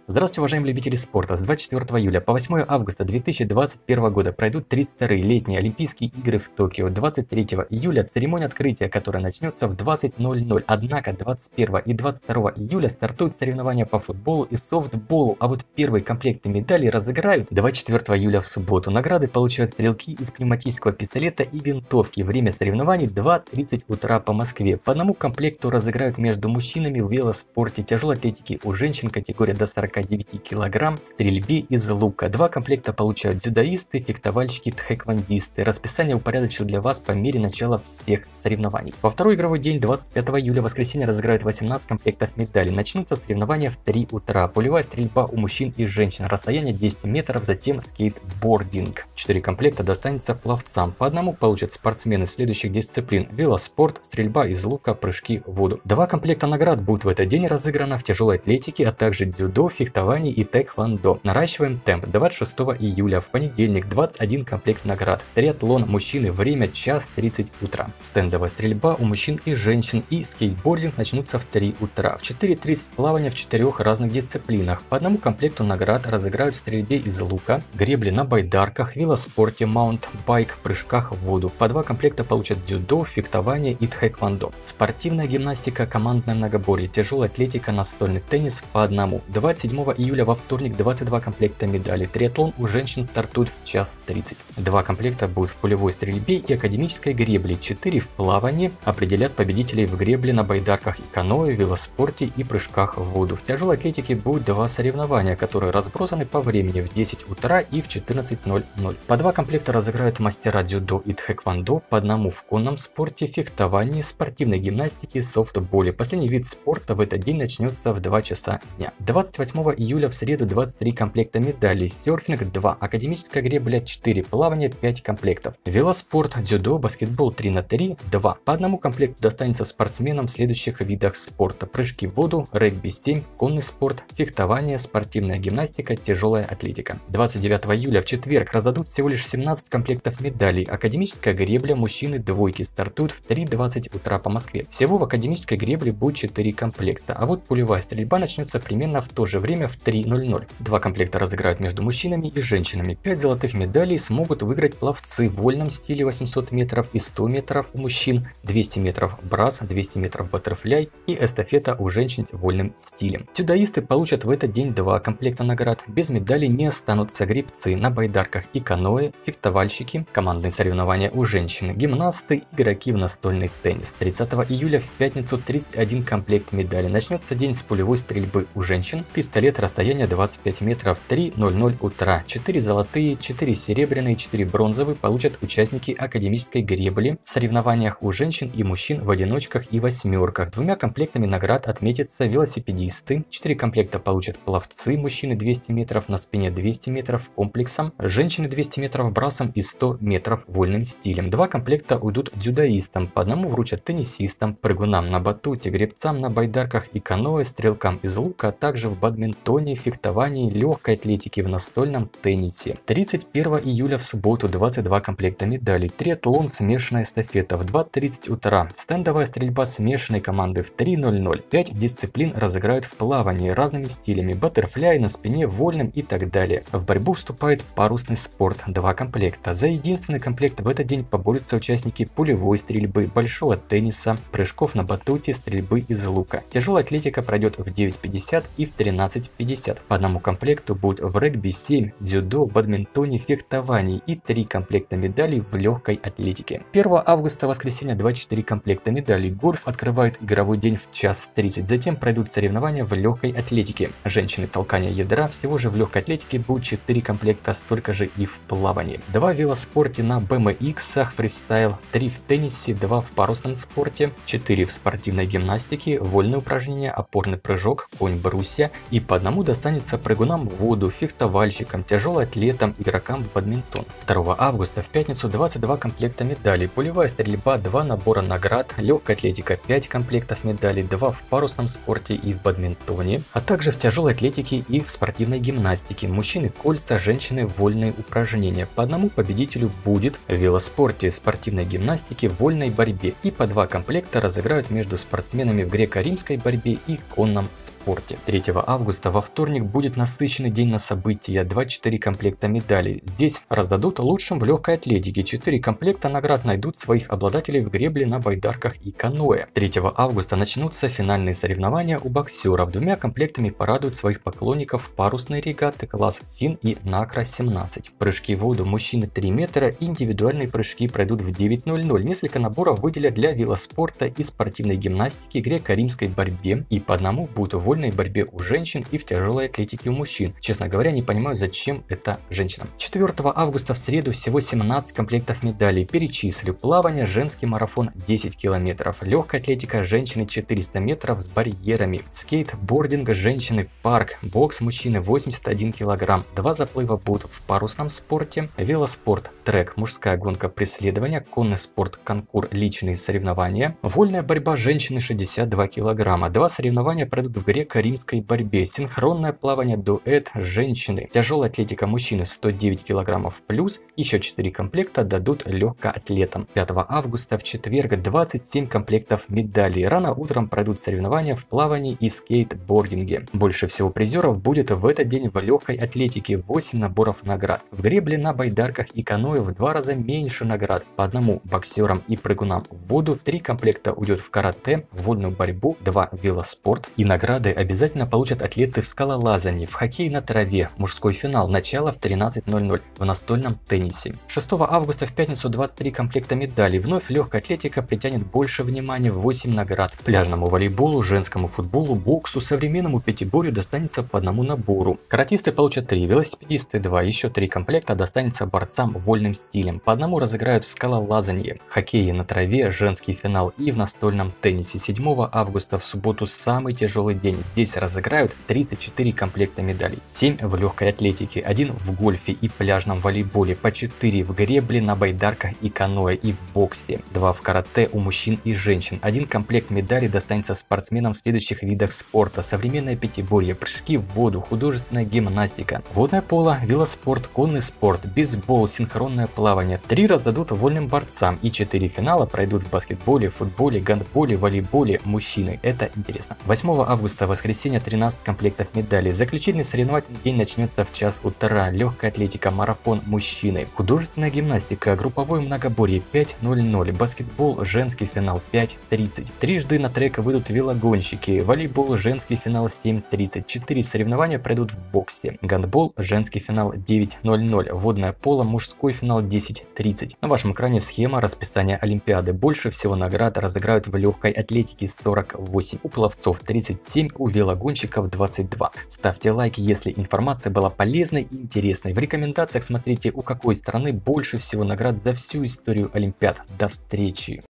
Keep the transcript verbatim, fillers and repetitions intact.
Здравствуйте, уважаемые любители спорта! С двадцать четвёртого июля по восьмое августа две тысячи двадцать первого года пройдут тридцать вторые летние Олимпийские игры в Токио. двадцать третьего июля церемония открытия, которая начнется в двадцать ноль ноль. Однако двадцать первого и двадцать второго июля стартуют соревнования по футболу и софтболу, а вот первые комплекты медалей разыграют двадцать четвёртого июля в субботу. Награды получают стрелки из пневматического пистолета и винтовки. Время соревнований два тридцать утра по Москве. По одному комплекту разыграют между мужчинами в велоспорте, тяжелой атлетике у женщин категория до сорока девяти килограмм, в стрельбе из лука. Два комплекта получают дзюдоисты, фехтовальщики, тхэквондисты. Расписание упорядочил для вас по мере начала всех соревнований. Во второй игровой день двадцать пятого июля воскресенье разыграют восемнадцать комплектов медалей. Начнутся соревнования в три утра. Пулевая стрельба у мужчин и женщин. Расстояние десять метров, затем скейтбординг. четыре комплекта достанется пловцам. По одному получат спортсмены следующих дисциплин: велоспорт, стрельба из лука, прыжки в воду. Два комплекта наград будут в этот день разыграно в тяжелой атлетике, а также дзюдо, фехтование и тэквондо. Наращиваем темп. двадцать шестого июля в понедельник двадцать один комплект наград. Триатлон мужчины, время час тридцать утра. Стендовая стрельба у мужчин и женщин и скейтбординг начнутся в три утра. В четыре тридцать плавание в четырех разных дисциплинах. По одному комплекту наград разыграют в стрельбе из лука, гребли на байдарках, велоспорте, маунт-байк, прыжках в воду. По два комплекта получат дзюдо, фехтование и тхэквондо. Спортивная гимнастика, командное многоборье, тяжелая атлетика, настольный теннис по одному. двадцать седьмого июля во вторник двадцать два комплекта медалей. Триатлон у женщин стартует в час тридцать. Два комплекта будут в пулевой стрельбе и академической гребле. четыре в плавании. Определят победителей в гребле на байдарках и каноэ, велоспорте и прыжках в воду. В тяжелой атлетике будет два соревнования, которые разбросаны по времени в десять утра и в четырнадцать ноль ноль. По два комплекта разыграют мастера дзюдо и тхэквондо, по одному в конном спорте, фехтовании, спортивной гимнастике, софтболе. Последний вид спорта в этот день начнется в два часа дня. двадцать восьмого июля в среду двадцать три комплекта медалей. Серфинг два, академическая гребля четыре, плавание пять комплектов. Велоспорт, дзюдо, баскетбол три на три два. По одному комплекту достанется спортсменам в следующих видах спорта: прыжки в воду, регби семь, конный спорт, фехтование, спортивная гимнастика, тяжелая атлетика. двадцать девятого июля в четверг раздадут всего лишь семнадцать комплектов медалей. Академическая гребля мужчины двойки стартуют в три двадцать утра по Москве. Всего в академической гребле будет четыре комплекта, а вот пулевая стрельба начнется примерно в то же время в три ноль ноль. Два комплекта разыграют между мужчинами и женщинами. пять золотых медалей смогут выиграть пловцы в вольном стиле восемьсот метров и сто метров у мужчин, двести метров брас, двести метров баттерфляй и эстафета у женщин вольным стилем. Дзюдоисты получат в этот день два комплекта наград. Без медалей не останутся гребцы на байдарках и каноэ, фехтовальщики, командные соревнования у женщин, гимнасты, игроки в настольный теннис. тридцатого июля в пятницу тридцать один комплект медалей. Начнется день с пулевой стрельбы у женщин, пистолет, расстояние двадцать пять метров, три ноль ноль утра. четыре золотые, четыре серебряные, четыре бронзовые получат участники академической гребли в соревнованиях у женщин и мужчин в одиночках и восьмерках. Двумя комплектами наград отметятся велосипедисты. четыре комплекта получат пловцы, мужчины двести метров на спине, двести метров комплексом, женщины двести метров брасом и сто метров вольным стилем. Два комплекта уйдут дзюдоистам, по одному вручат теннисистам, прыгунам на батуте, гребцам на байдарках и каноэ, стрелкам из лука, а также в бадминтоне, фехтовании, легкой атлетике, в настольном теннисе. тридцать первого июля в субботу двадцать два комплекта медалей. Триатлон, смешанная эстафета в два тридцать утра. Стендовая стрельба смешанной команды в три ноль ноль. пять дисциплин разыграют в плавании разными стилями: баттерфляй, на спине, вольным и так далее. В борьбу вступает парусный спорт, два комплекта. За единственный комплект в этот день поборются участники пулевой стрельбы, большого тенниса, прыжков на батуте, стрельбы из лука. Тяжелая атлетика пройдет в девять пятьдесят и в тринадцать пятьдесят. По одному комплекту будут в регби семь, дзюдо, бадминтоне, фехтовании и три комплекта медалей в легкой атлетике. первого августа воскресенье двадцать четыре комплекта медалей. Гольф открывает игровой день в час тридцать. Затем пройдут соревнования в легкой атлетике. Женщины толкание ядра. Всего же в легкой атлетике будет четыре комплекта, столько же и в плавании. два в велоспорте на бэ эм иксах фристайл, три в теннисе, два в парусном спорте, четыре в спортивной гимнастике, вольные упражнения, опорный прыжок, конь брусья, и по одному достанется прыгунам в воду, фехтовальщикам, тяжелоатлетам, игрокам в бадминтон. второго августа в пятницу двадцать два комплекта медалей. Пулевая стрельба, два набора наград, легкая атлетика пять комплектов медалей, два в парусном спорте и в бадминтоне, а также в тяжелой атлетике и в спортивной гимнастике. Мужчины кольца, женщины вольные упражнения. По одному победителю будет в велоспорте, спортивной гимнастике, вольной борьбе, и по два комплекта разыграют между спортсменами в греко-римской борьбе и конном спорте. третьего августа августа во вторник будет насыщенный день на события, двадцать четыре комплекта медалей. Здесь раздадут лучшим в легкой атлетике, четыре комплекта наград найдут своих обладателей в гребле на байдарках и каноэ. третьего августа начнутся финальные соревнования у боксеров, двумя комплектами порадуют своих поклонников парусные регаты класс фин и накра семнадцать. Прыжки в воду мужчины три метра и индивидуальные прыжки пройдут в девять ноль ноль. Несколько наборов выделят для велоспорта и спортивной гимнастики, греко-римской борьбе, и по одному будут в вольной борьбе у женщин и в тяжелой атлетике у мужчин. Честно говоря, не понимаю, зачем это женщинам. четвёртого августа в среду всего семнадцать комплектов медалей. Перечислю: плавание, женский марафон десять километров, легкая атлетика женщины четыреста метров с барьерами, скейтбординг женщины парк, бокс мужчины восемьдесят один килограмм, два заплыва будут в парусном спорте, велоспорт трек, мужская гонка преследования, конный спорт конкур, личные соревнования, вольная борьба женщины шестьдесят два килограмма, два соревнования пройдут в греко-римской борьбе, синхронное плавание дуэт женщины, тяжелая атлетика мужчины сто девять килограммов плюс, еще четыре комплекта дадут легкоатлетам. пятого августа в четверг двадцать семь комплектов медалей. Рано утром пройдут соревнования в плавании и скейтбординге. Больше всего призеров будет в этот день в легкой атлетике, восемь наборов наград. В гребле на байдарках и каноэ в два раза меньше наград, по одному боксерам и прыгунам в воду, три комплекта уйдет в карате, в вольную борьбу, два в велоспорт, и награды обязательно получат атлеты в скалолазании, в хоккее на траве, мужской финал, начало в тринадцать ноль ноль, в настольном теннисе. шестого августа в пятницу двадцать три комплекта медалей. Вновь легкая атлетика притянет больше внимания, восемь наград. Пляжному волейболу, женскому футболу, боксу, современному пятиборью достанется по одному набору. Каратисты получат три, велосипедисты два, еще три комплекта достанется борцам вольным стилем. По одному разыграют в скалолазании, хоккее на траве, женский финал и в настольном теннисе. седьмого августа в субботу самый тяжелый день. Здесь разыграют тридцать четыре комплекта медалей. семь в легкой атлетике, один в гольфе и пляжном волейболе, по четыре в гребле на байдарках и каноэ и в боксе, два в карате у мужчин и женщин. Один комплект медалей достанется спортсменам в следующих видах спорта: современное пятиборье, прыжки в воду, художественная гимнастика, водное поло, велоспорт, конный спорт, бейсбол, синхронное плавание. три раздадут вольным борцам и четыре финала пройдут в баскетболе, футболе, гандболе, волейболе мужчины. Это интересно. восьмого августа, воскресенье, тринадцать комплектов медалей. Заключительный соревновательный день начнется в час утра. Легкая атлетика, марафон мужчины, художественная гимнастика, групповое многоборье пять ноль ноль, баскетбол, женский финал пять тридцать. Трижды на трек выйдут велогонщики, волейбол, женский финал семь тридцать. четыре соревнования пройдут в боксе, гандбол, женский финал девять ноль ноль, водное поло, мужской финал десять тридцать. На вашем экране схема расписания Олимпиады. Больше всего наград разыграют в легкой атлетике сорок восемь, у пловцов тридцать семь, у велогонщиков двадцать два. Ставьте лайки, если информация была полезной и интересной. В рекомендациях смотрите, у какой страны больше всего наград за всю историю Олимпиад. До встречи!